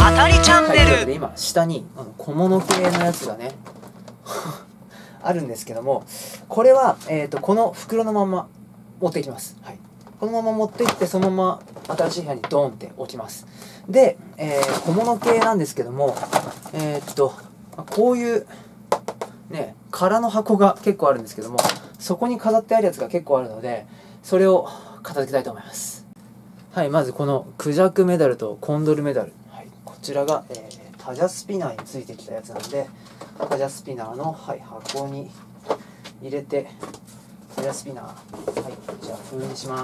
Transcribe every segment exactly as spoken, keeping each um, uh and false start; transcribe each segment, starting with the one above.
たりチャンネル。 はい、ということで今下にあの小物系のやつがねあるんですけども、これは、えー、とこの袋のまま持っていきます。はい、このまま持っていってそのまま新しい部屋にドーンって置きます。で、えー、小物系なんですけども、えー、っとこういうね空の箱が結構あるんですけども、そこに飾ってあるやつが結構あるので、それを片付けたいと思います。はい、まずこのクジャクメダルとコンドルメダル、はい、こちらが、えー、タジャスピナーについてきたやつなんで、タジャスピナーの、はい、箱に入れて、タジャスピナー、はい、じゃあ封にします。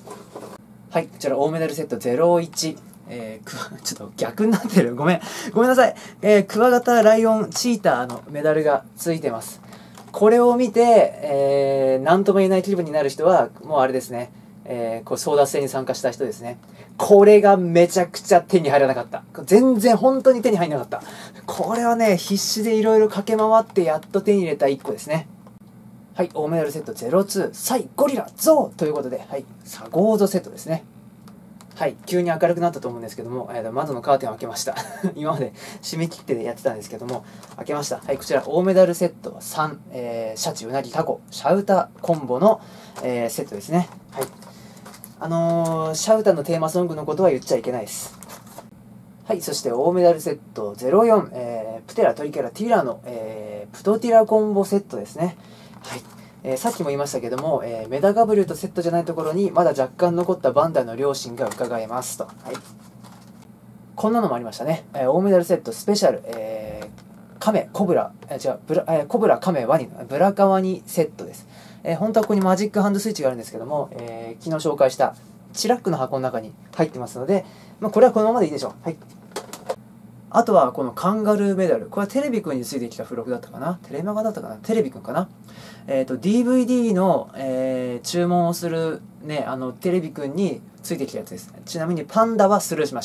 はい、こちら大メダルセットゼロいち、えー、くちょっと逆になってる、ごめんごめんなさい、えー、クワガタ、ライオン、チーターのメダルがついてます。これを見て、えー、何とも言えない気分になる人はもうあれですね、えー、こう争奪戦に参加した人ですね。これがめちゃくちゃ手に入らなかった。全然本当に手に入らなかった。これはね、必死でいろいろ駆け回ってやっと手に入れたいっこですね。はい、大メダルセットゼロに、サイ、ゴリラ、ゾウということで、はい、サゴーゾセットですね。はい、急に明るくなったと思うんですけども、えー、窓のカーテンを開けました。今まで締め切ってやってたんですけども、開けました。はい、こちら大メダルセットさん、えー、シャチ、うなぎ、タコ、シャウタコンボの、えー、セットですね。はい。あのー、シャウタのテーマソングのことは言っちゃいけないです。はい、そして大メダルセットゼロよん、えー、プテラ、トリケラ、ティラの、えー、プトティラコンボセットですね。はい。えー、さっきも言いましたけども、えー、メダガブリュとセットじゃないところにまだ若干残ったバンダイの良心が伺えますと。はい。こんなのもありましたね。えー、大メダルセットスペシャル、えー、カメ、コブラ、えー、違う、ブラ、えー、コブラ、カメ、ワニ、ブラカワニセットです。えー、本当はここにマジックハンドスイッチがあるんですけども、えー、昨日紹介したチラックの箱の中に入ってますので、まあ、これはこのままでいいでしょう。はい。あとはこのカンガルーメダル。これはテレビくんについてきた付録だったかな、テレマガだったかな、テレビくんかな。えっと、ディーブイディー の、えー、注文をするね、あの、テレビくんについてきたやつです。ちなみにパンダはスルーしました。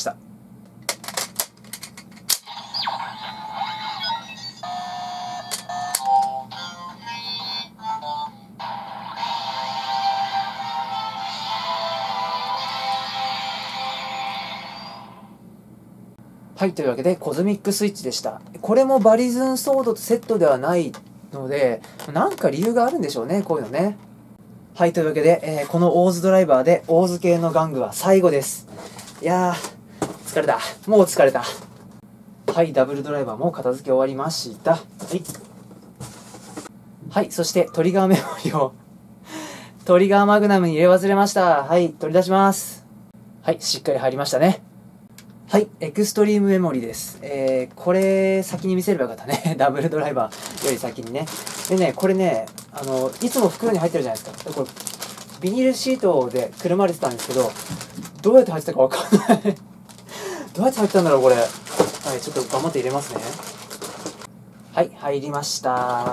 はい、というわけでコズミックスイッチでした。これもバリズンソードとセットではないので、なんか理由があるんでしょうね、こういうのね。はい、というわけで、えー、このオーズドライバーでオーズ系の玩具は最後です。いやー、疲れた。もう疲れた。はい、ダブルドライバーも片付け終わりました。はい。はい、そしてトリガーメモリをトリガーマグナムに入れ忘れました。はい、取り出します。はい、しっかり入りましたね。はい、エクストリームメモリです。えー、これ先に見せればよかったね。ダブルドライバーより先にね。でね、これね、あの、いつも袋に入ってるじゃないですか。これ、ビニールシートでくるまれてたんですけど、どうやって入ってたかわかんない。どうやって入ったんだろう、これ。はい、ちょっと頑張って入れますね。はい、入りました。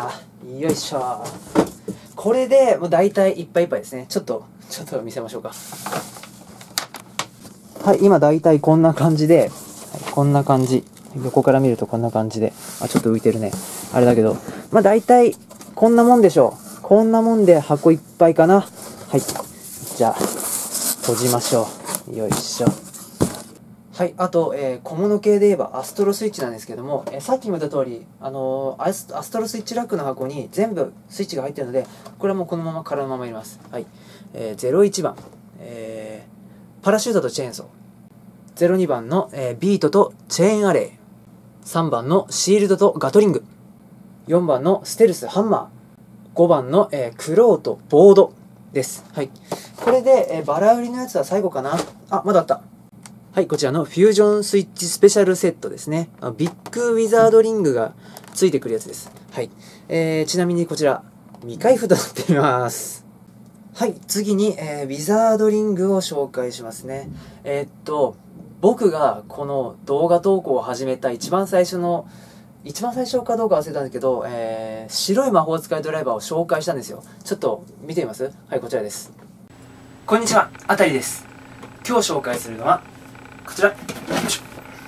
よいしょ。これで、もう大体いっぱいいっぱいですね。ちょっと、ちょっと見せましょうか。はい、今大体こんな感じで、はい、こんな感じ。横から見るとこんな感じで。あ、ちょっと浮いてるね。あれだけど。まあ大体こんなもんでしょう。こんなもんで箱いっぱいかな。はい。じゃあ、閉じましょう。よいしょ。はい、あと、えー、小物系で言えばアストロスイッチなんですけども、えー、さっきも言った通り、あのー、アス、アストロスイッチラックの箱に全部スイッチが入ってるので、これはもうこのまま空のまま入れます。はい。えー、ゼロいちばん。えーパラシュートとチェーンソー。ゼロにばんの、えー、ビートとチェーンアレイ。さんばんのシールドとガトリング。よんばんのステルスハンマー。ごばんの、えー、クローとボードです。はい。これで、えー、バラ売りのやつは最後かな。あ、まだあった。はい、こちらのフュージョンスイッチスペシャルセットですね。あビッグウィザードリングがついてくるやつです。はい。えー、ちなみにこちら、未開封となっています。はい、次に、えー、ウィザードリングを紹介しますね。えー、っと、僕がこの動画投稿を始めた一番最初の、一番最初かどうか忘れたんですけど、えー、白い魔法使いドライバーを紹介したんですよ。ちょっと見てみます？はい、こちらです。こんにちは、あたりです。今日紹介するのは、こちら。よいしょ。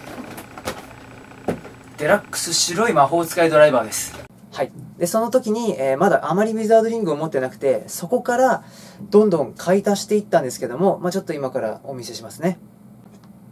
デラックス白い魔法使いドライバーです。はい。で、その時に、えー、まだあまりウィザードリングを持ってなくて、そこからどんどん買い足していったんですけども、まあ、ちょっと今からお見せしますね。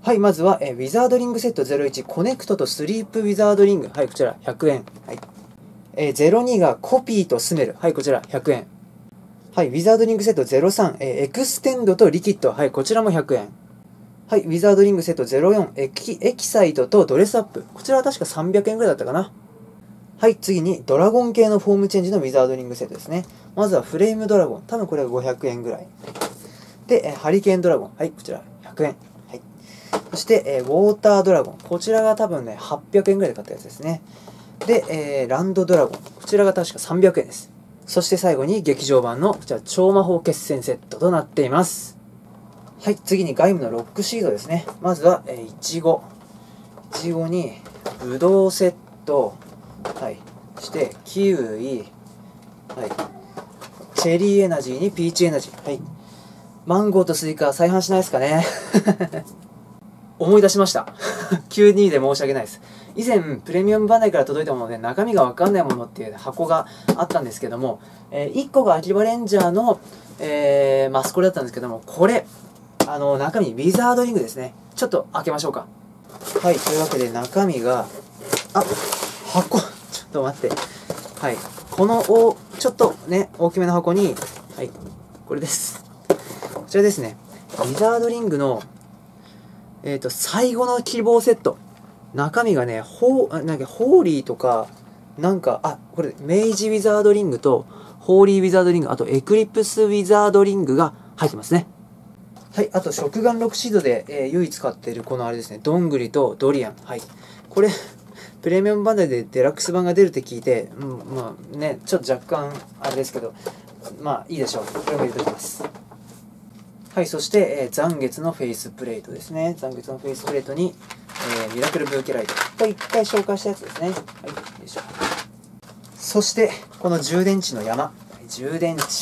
はい、まずは、えー、ウィザードリングセットゼロいちコネクトとスリープウィザードリング。はい、こちらひゃくえん。はい。えー、ゼロにがコピーとスメル。はい、こちらひゃくえん。はい、ウィザードリングセットゼロさん、えー、エクステンドとリキッド。はい、こちらもひゃくえん。はい、ウィザードリングセットゼロよん、エキ、エキサイトとドレスアップ。こちらは確かさんびゃくえんぐらいだったかな。はい、次にドラゴン系のフォームチェンジのウィザードリングセットですね。まずはフレームドラゴン。多分これはごひゃくえんぐらい。で、えー、ハリケーンドラゴン。はい、こちらひゃくえん。はい。そして、えー、ウォータードラゴン。こちらが多分ね、はっぴゃくえんぐらいで買ったやつですね。で、えー、ランドドラゴン。こちらが確かさんびゃくえんです。そして最後に劇場版のこちら超魔法決戦セットとなっています。はい、次に外務のロックシードですね。まずは、えー、いちご。いちごに、ぶどうセット。はい。そして、キウイ。はい。チェリーエナジーにピーチエナジー。はい。マンゴーとスイカ再販しないですかね。思い出しました。急にで申し訳ないです。以前、プレミアムバンダイから届いたもので、中身がわかんないものっていう箱があったんですけども、えー、いっこが秋葉レンジャーの、えー、マスコリだったんですけども、これ、あの、中身、ウィザードリングですね。ちょっと開けましょうか。はい、というわけで中身が、あ、箱、ちょっと待って。はい、このお、ちょっとね、大きめの箱に、はい、これです。こちらですね。ウィザードリングの、えっと、最後の希望セット。中身がね、ホー、なんか、ホーリーとか、なんか、あ、これ、メイジウィザードリングと、ホーリーウィザードリング、あと、エクリプスウィザードリングが入ってますね。はい、あと、食玩ロックシードで、えー、唯一買っているこのあれですね、どんぐりとドリアン。はい。これ、プレミアムバンダイでデラックス版が出るって聞いて、うん、まあね、ちょっと若干、あれですけど、まあいいでしょう。これも入れておきます。はい、そして、えー、残月のフェイスプレートですね。残月のフェイスプレートに、えー、ミラクルブーケライト。これ一回紹介したやつですね。はい、よいしょ。そして、この充電池の山。充電池。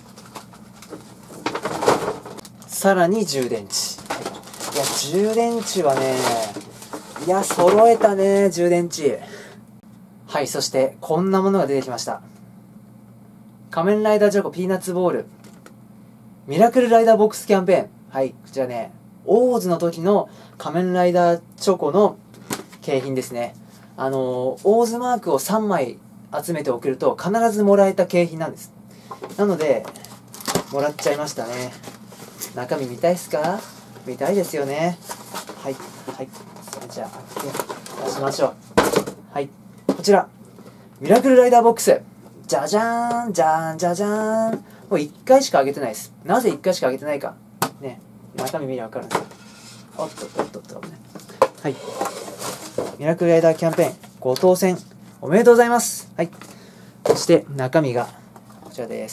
さらに充電池。いや、充電池はね、いや、揃えたね、充電池。はい、そして、こんなものが出てきました。仮面ライダーチョコピーナッツボール。ミラクルライダーボックスキャンペーン。はい、こちらね、オーズの時の仮面ライダーチョコの景品ですね。あのー、オーズマークをさんまい集めておけると必ずもらえた景品なんです。なので、もらっちゃいましたね。中身見たいっすか？見たいですよね。はい、はい。それじゃあ、開け出しましょう。はい、こちら。ミラクルライダーボックス。じゃじゃーん、じゃーん、じゃじゃーん。もういっかいしか開けてないです。なぜいっかいしか開けてないか。ね、中身見りゃわかるんですよ。おっとっとっとっと、ね。はい。ミラクルライダーキャンペーン、ご当選、おめでとうございます。はい。そして中身がこちらです。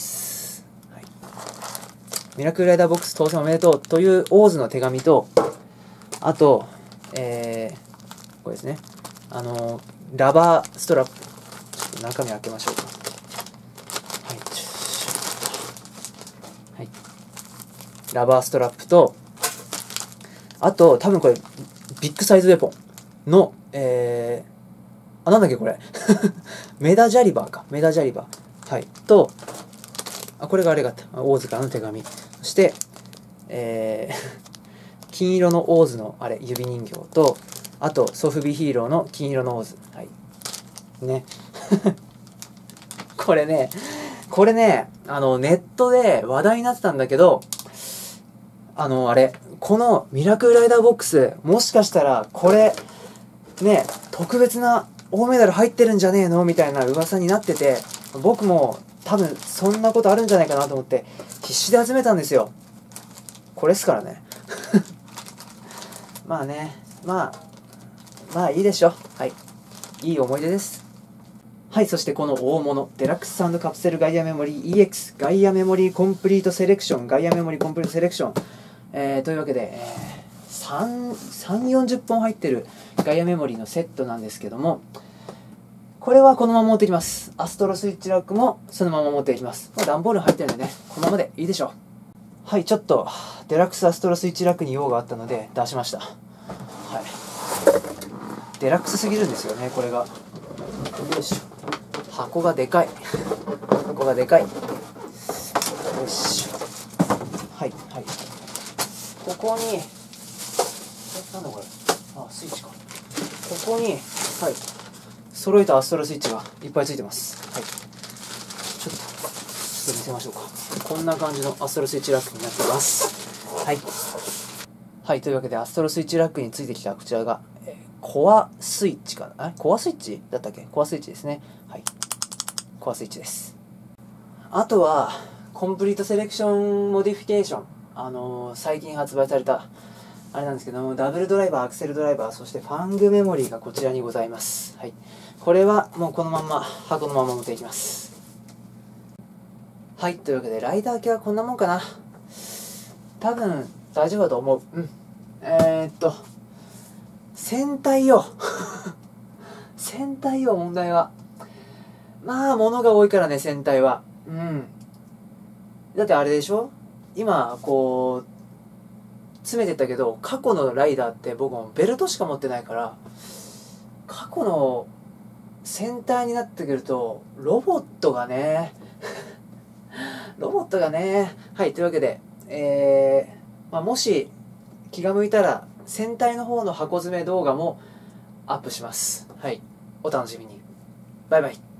はい、ミラクルライダーボックス当選おめでとうというオーズの手紙と、あと、えー、これですね。あの、ラバーストラップ。ちょっと中身開けましょうか。はい。はい。ラバーストラップと、あと、多分これ、ビッグサイズウェポンの、えー、あ、なんだっけこれ。メダジャリバーか。メダジャリバー。はい。と、あ、これがあれがあった。オーズからの手紙。そして、えー、金色のオーズのあれ、指人形と、あと、ソフビヒーローの金色のオーズ。はい。ね。これね、これね、あの、ネットで話題になってたんだけど、あの、あれ、このミラクルライダーボックス、もしかしたら、これ、ね、特別な大メダル入ってるんじゃねえのみたいな噂になってて、僕も多分そんなことあるんじゃないかなと思って、必死で集めたんですよ。これですからね。まあね、まあ、まあいいでしょ。はい。いい思い出です。はい、そしてこの大物、デラックスサウンドカプセルガイアメモリー イーエックス、ガイアメモリーコンプリートセレクション、ガイアメモリーコンプリートセレクション、えー、というわけで、えー、さん、よんじゅっぽん入ってるガイアメモリーのセットなんですけども、これはこのまま持っていきます。アストロスイッチラックもそのまま持っていきます。まあ、段ボール入ってるんでね、このままでいいでしょう。はい、ちょっとデラックスアストロスイッチラックに用があったので出しました。はい。デラックスすぎるんですよね、これが。よいしょ。箱がでかい。箱がでかい。よいしょ。はい、はい。ここに、ちょっなんだこれ。あ、スイッチか。ここに、はい、揃えたアストロスイッチがいっぱいついてます。はい。ちょっと、ちょっと見せましょうか。こんな感じのアストロスイッチラックになってます。はい。はい、というわけで、アストロスイッチラックについてきたこちらが、えー、コアスイッチかな。あれコアスイッチだったっけ？コアスイッチですね。はい。コアスイッチです。あとは、コンプリートセレクションモディフィケーション。あのー、最近発売された、あれなんですけども、ダブルドライバー、アクセルドライバー、そしてファングメモリーがこちらにございます。はい。これはもうこのまんま、箱のまま持っていきます。はい、というわけで、ライダー系はこんなもんかな。多分、大丈夫だと思う。うん。えー、っと、船体よ。船体よ、問題は。まあ、物が多いからね、船体は。うん。だってあれでしょ？今、こう、詰めてったけど、過去のライダーって僕もベルトしか持ってないから、過去の船体になってくると、ロボットがね、ロボットがね、はい、というわけで、えー、まあ、もし気が向いたら、船体の方の箱詰め動画もアップします。はい、お楽しみに。バイバイ。